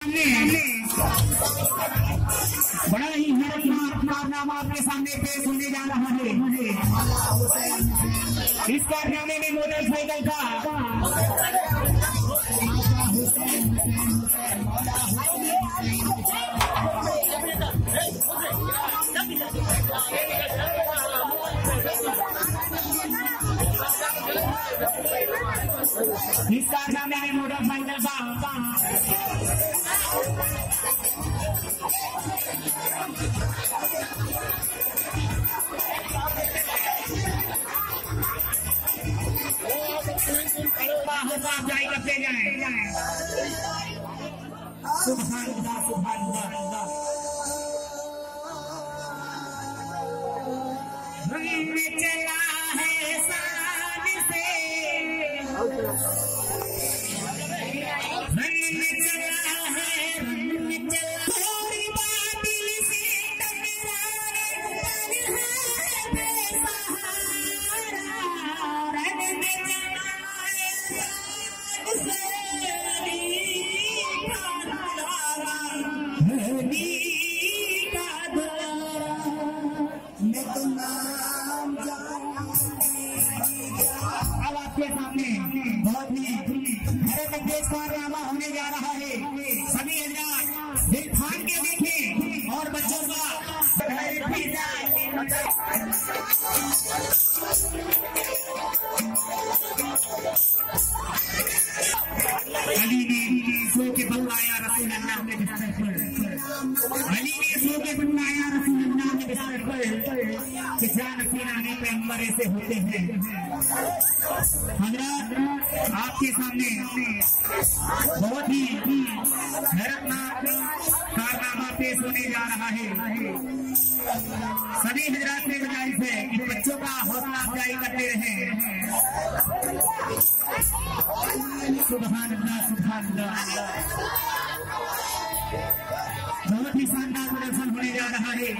बड़ा ही हैरतनाक कारनामा आपके सामने पेश होने जा रहा है। इस कारनामे में मोटरसाइकिल का जाए करते जाए। सुभान अल्लाह, सुभान अल्लाह। रंग चला है शान से, रंग चला है, रंग चला थोड़ी बातिल से टकराने पर है बेसहारा। रंग चला है शान से, अब आपके सामने बहुत ही हैरतअंगेज कारनामा होने जा रहा है। सभी हजरात दिल थाम के देखें और बच्चों का अली ने सो के बुलाया रसूल अल्लाह ने बिस्तर पर, अली ने सो के बुलाया रसूल अल्लाह ने बिस्तर पर कि जान फीराने पैगंबर ऐसे होते हैं। हजरत आपके सामने बहुत ही हैरतनाक कारनामा पेश होने जा रहा है। सभी हजरात से गुजारिश है कि बच्चों का हौसला अफजाई करते रहे। सुभान अल्लाह, सुभान अल्लाह। बहुत ही शानदार प्रदर्शन होने जा रहा है।